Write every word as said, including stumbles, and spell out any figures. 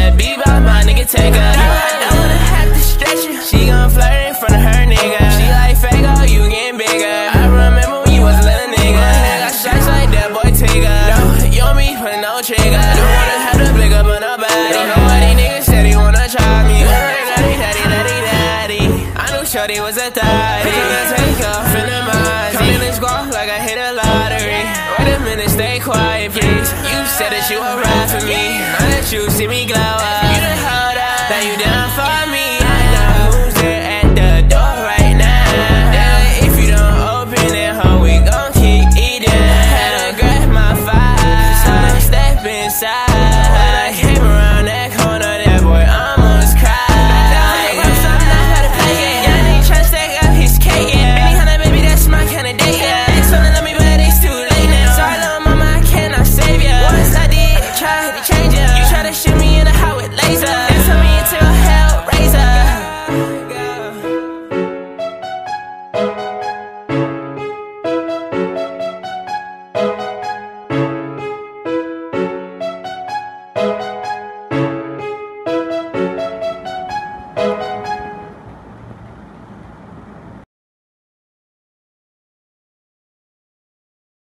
that beat by my nigga take her. You I wanna have to stretch her. She gon' flirt in front of her nigga. She like fake, oh you getting bigger. I remember when you was a little nigga. I shots like that boy Tigger. No, you and me put no trigger. Don't wanna have to blick up on nobody. Don't know why these niggas said he wanna try me. Daddy, daddy, daddy, daddy. I knew shorty was a thotty. Gonna take off in the mind. Come in and squawk like I hit a lottery. Wait a minute, stay quiet please. You said that you would ride for me. Now that you see me glow